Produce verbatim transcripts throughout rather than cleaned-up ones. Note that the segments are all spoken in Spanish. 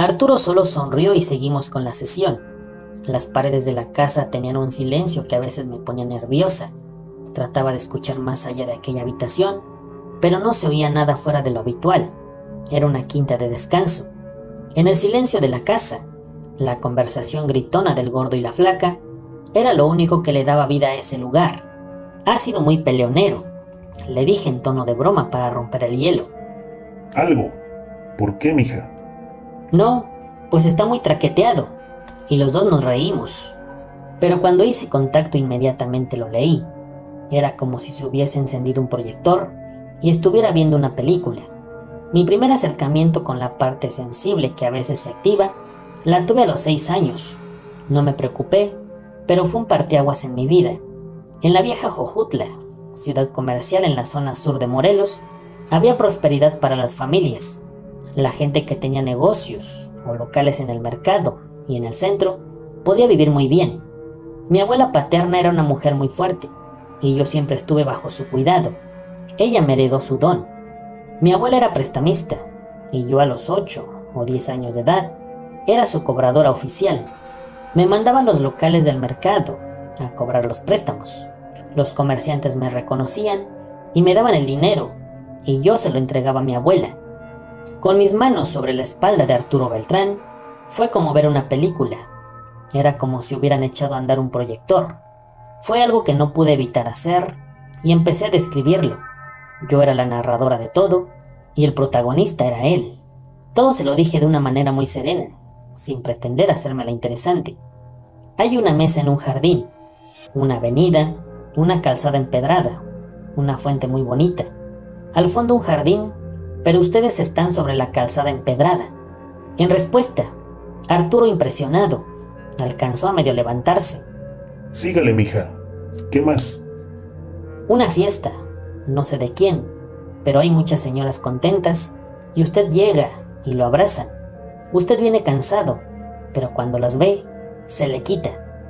Arturo solo sonrió y seguimos con la sesión. Las paredes de la casa tenían un silencio que a veces me ponía nerviosa. Trataba de escuchar más allá de aquella habitación, pero no se oía nada fuera de lo habitual. Era una quinta de descanso. En el silencio de la casa, la conversación gritona del gordo y la flaca era lo único que le daba vida a ese lugar. Ha sido muy peleonero, le dije en tono de broma para romper el hielo. ¿Algo? ¿Por qué, mija? No, pues está muy traqueteado, y los dos nos reímos. Pero cuando hice contacto inmediatamente lo leí. Era como si se hubiese encendido un proyector y estuviera viendo una película. Mi primer acercamiento con la parte sensible que a veces se activa, la tuve a los seis años. No me preocupé, pero fue un parteaguas en mi vida. En la vieja Jojutla, ciudad comercial en la zona sur de Morelos, había prosperidad para las familias. La gente que tenía negocios o locales en el mercado y en el centro podía vivir muy bien. Mi abuela paterna era una mujer muy fuerte y yo siempre estuve bajo su cuidado. Ella me heredó su don. Mi abuela era prestamista y yo a los ocho o diez años de edad era su cobradora oficial. Me mandaba a los locales del mercado a cobrar los préstamos. Los comerciantes me reconocían y me daban el dinero y yo se lo entregaba a mi abuela. Con mis manos sobre la espalda de Arturo Beltrán, fue como ver una película. Era como si hubieran echado a andar un proyector. Fue algo que no pude evitar hacer y empecé a describirlo. Yo era la narradora de todo y el protagonista era él. Todo se lo dije de una manera muy serena, sin pretender hacérmela interesante. Hay una mesa en un jardín, una avenida, una calzada empedrada, una fuente muy bonita. Al fondo un jardín, pero ustedes están sobre la calzada empedrada. En respuesta, Arturo, impresionado, alcanzó a medio levantarse. Sígale, mija. ¿Qué más? Una fiesta, no sé de quién, pero hay muchas señoras contentas y usted llega y lo abraza. Usted viene cansado, pero cuando las ve, se le quita.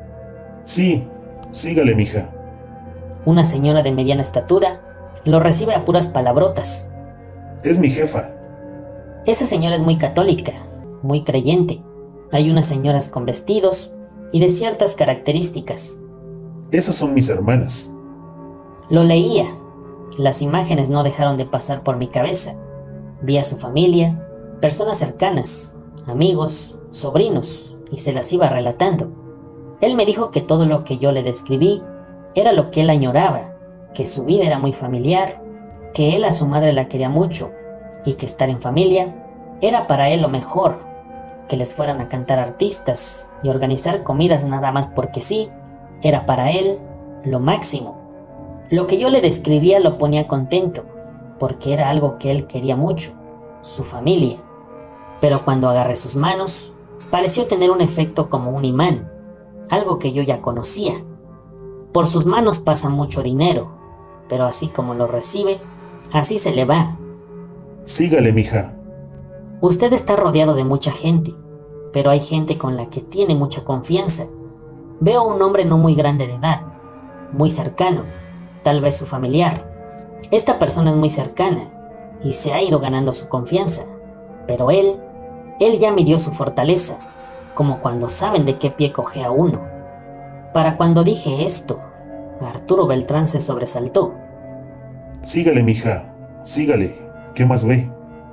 Sí, sígale, mija. Una señora de mediana estatura lo recibe a puras palabrotas. Es mi jefa. Esa señora es muy católica, muy creyente. Hay unas señoras con vestidos y de ciertas características. Esas son mis hermanas. Lo leía. Las imágenes no dejaron de pasar por mi cabeza. Vi a su familia, personas cercanas, amigos, sobrinos, y se las iba relatando. Él me dijo que todo lo que yo le describí era lo que él añoraba, que su vida era muy familiar, que él a su madre la quería mucho y que estar en familia era para él lo mejor, que les fueran a cantar artistas y organizar comidas nada más porque sí, era para él lo máximo. Lo que yo le describía lo ponía contento, porque era algo que él quería mucho, su familia. Pero cuando agarré sus manos, pareció tener un efecto como un imán, algo que yo ya conocía. Por sus manos pasa mucho dinero, pero así como lo recibe, así se le va. Sígale, mija. Usted está rodeado de mucha gente, pero hay gente con la que tiene mucha confianza. Veo a un hombre no muy grande de edad, muy cercano, tal vez su familiar. Esta persona es muy cercana y se ha ido ganando su confianza, pero él, él ya midió su fortaleza, como cuando saben de qué pie cojea uno. Para cuando dije esto, Arturo Beltrán se sobresaltó. Sígale, mija, sígale. ¿Qué más ve?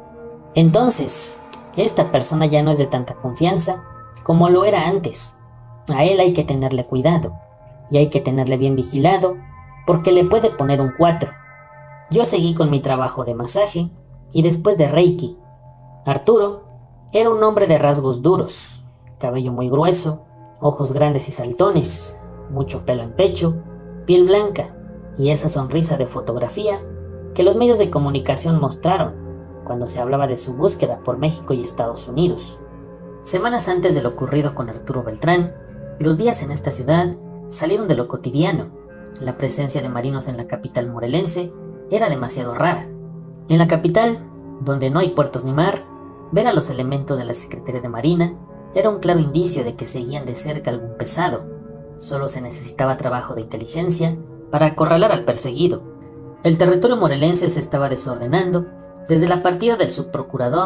Entonces, esta persona ya no es de tanta confianza como lo era antes. A él hay que tenerle cuidado y hay que tenerle bien vigilado porque le puede poner un cuatro. Yo seguí con mi trabajo de masaje y después de Reiki. Arturo era un hombre de rasgos duros, cabello muy grueso, ojos grandes y saltones, mucho pelo en pecho, piel blanca y esa sonrisa de fotografía que los medios de comunicación mostraron cuando se hablaba de su búsqueda por México y Estados Unidos. Semanas antes de lo ocurrido con Arturo Beltrán, los días en esta ciudad salieron de lo cotidiano. La presencia de marinos en la capital morelense era demasiado rara. En la capital, donde no hay puertos ni mar, ver a los elementos de la Secretaría de Marina era un claro indicio de que seguían de cerca algún pesado. Solo se necesitaba trabajo de inteligencia para acorralar al perseguido. El territorio morelense se estaba desordenando desde la partida del subprocurador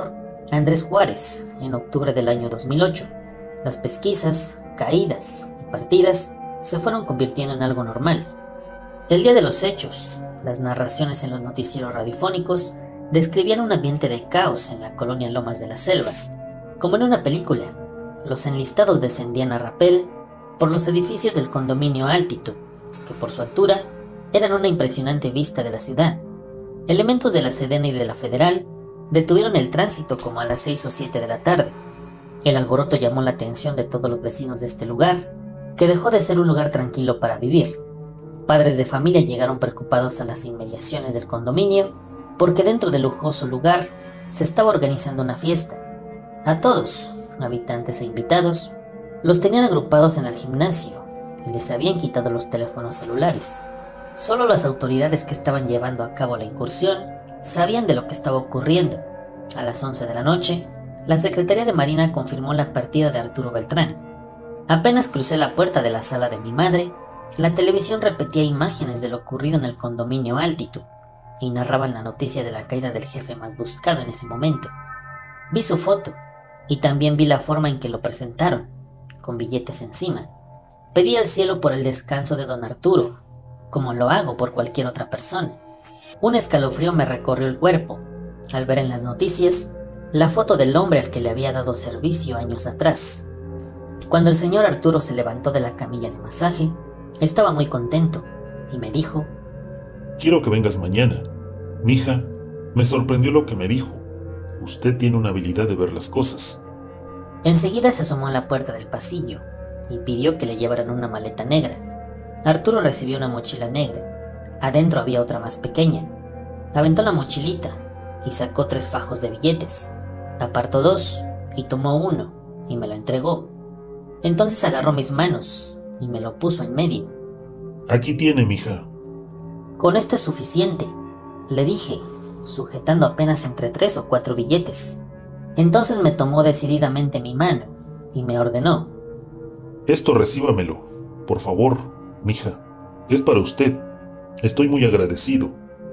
Andrés Juárez, en octubre del año dos mil ocho. Las pesquisas, caídas y partidas se fueron convirtiendo en algo normal. El día de los hechos, las narraciones en los noticieros radiofónicos describían un ambiente de caos en la colonia Lomas de la Selva. Como en una película, los enlistados descendían a rapel por los edificios del condominio Altitude, que por su altura eran una impresionante vista de la ciudad. Elementos de la Sedena y de la Federal detuvieron el tránsito como a las seis o siete de la tarde. El alboroto llamó la atención de todos los vecinos de este lugar, que dejó de ser un lugar tranquilo para vivir. Padres de familia llegaron preocupados a las inmediaciones del condominio, porque dentro del lujoso lugar se estaba organizando una fiesta. A todos, habitantes e invitados, los tenían agrupados en el gimnasio y les habían quitado los teléfonos celulares. Solo las autoridades que estaban llevando a cabo la incursión sabían de lo que estaba ocurriendo. A las once de la noche, la Secretaría de Marina confirmó la partida de Arturo Beltrán. Apenas crucé la puerta de la sala de mi madre, la televisión repetía imágenes de lo ocurrido en el condominio Altitude y narraban la noticia de la caída del jefe más buscado en ese momento. Vi su foto y también vi la forma en que lo presentaron, con billetes encima. Pedí al cielo por el descanso de don Arturo, como lo hago por cualquier otra persona. Un escalofrío me recorrió el cuerpo al ver en las noticias la foto del hombre al que le había dado servicio años atrás. Cuando el señor Arturo se levantó de la camilla de masaje, estaba muy contento y me dijo: Quiero que vengas mañana. Mija, me sorprendió lo que me dijo. Usted tiene una habilidad de ver las cosas. Enseguida se asomó a la puerta del pasillo y pidió que le llevaran una maleta negra. Arturo recibió una mochila negra. Adentro había otra más pequeña. Aventó la mochilita y sacó tres fajos de billetes. Apartó dos y tomó uno y me lo entregó. Entonces agarró mis manos y me lo puso en medio. Aquí tiene, mija. Con esto es suficiente, le dije, sujetando apenas entre tres o cuatro billetes. Entonces me tomó decididamente mi mano y me ordenó: Esto recíbamelo, por favor, mija. Es para usted. Estoy muy agradecido.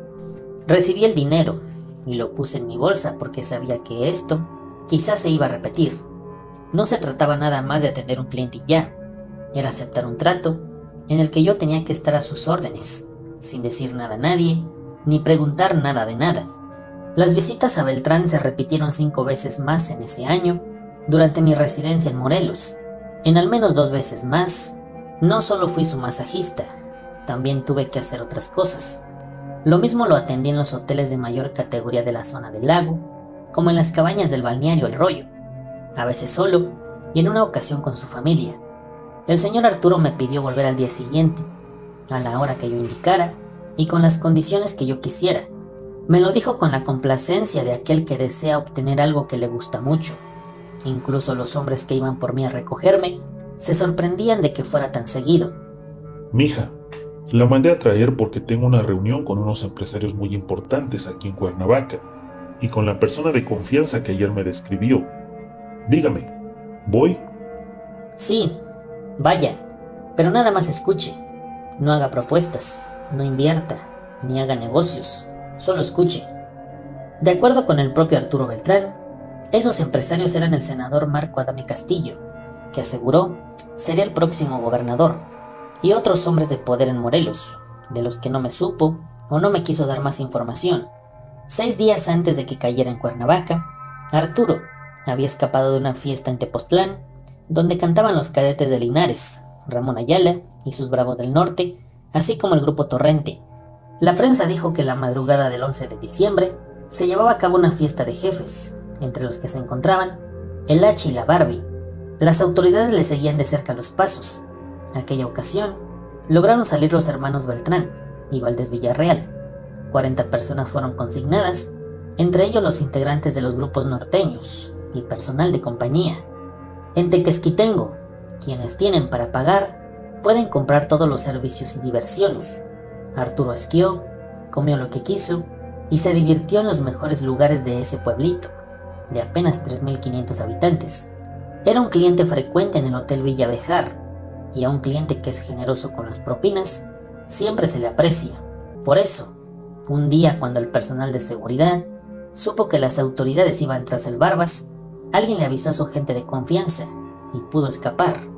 Recibí el dinero y lo puse en mi bolsa porque sabía que esto quizás se iba a repetir. No se trataba nada más de atender un cliente y ya. Era aceptar un trato en el que yo tenía que estar a sus órdenes, sin decir nada a nadie, ni preguntar nada de nada. Las visitas a Beltrán se repitieron cinco veces más en ese año, durante mi residencia en Morelos. En al menos dos veces más, no solo fui su masajista, también tuve que hacer otras cosas. Lo mismo lo atendí en los hoteles de mayor categoría de la zona del lago, como en las cabañas del balneario El Rollo, a veces solo y en una ocasión con su familia. El señor Arturo me pidió volver al día siguiente, a la hora que yo indicara y con las condiciones que yo quisiera. Me lo dijo con la complacencia de aquel que desea obtener algo que le gusta mucho. Incluso los hombres que iban por mí a recogerme se sorprendían de que fuera tan seguido. Mija, la mandé a traer porque tengo una reunión con unos empresarios muy importantes aquí en Cuernavaca y con la persona de confianza que ayer me describió. Dígame, ¿voy? Sí, vaya, pero nada más escuche. No haga propuestas, no invierta, ni haga negocios, solo escuche. De acuerdo con el propio Arturo Beltrán, esos empresarios eran el senador Marco Adame Castillo, que aseguró sería el próximo gobernador, y otros hombres de poder en Morelos, de los que no me supo o no me quiso dar más información. Seis días antes de que cayera en Cuernavaca, Arturo había escapado de una fiesta en Tepoztlán, donde cantaban los cadetes de Linares, Ramón Ayala y sus Bravos del Norte, así como el grupo Torrente. La prensa dijo que la madrugada del once de diciembre se llevaba a cabo una fiesta de jefes, entre los que se encontraban el H y la Barbie. Las autoridades le seguían de cerca los pasos. Aquella ocasión lograron salir los hermanos Beltrán y Valdés Villarreal. cuarenta personas fueron consignadas, entre ellos los integrantes de los grupos norteños y personal de compañía. En Tequesquitengo, quienes tienen para pagar pueden comprar todos los servicios y diversiones. Arturo esquió, comió lo que quiso y se divirtió en los mejores lugares de ese pueblito, de apenas tres mil quinientos habitantes. Era un cliente frecuente en el Hotel Villa Bejar, y a un cliente que es generoso con las propinas siempre se le aprecia. Por eso, un día cuando el personal de seguridad supo que las autoridades iban tras el Barbas, alguien le avisó a su agente de confianza y pudo escapar.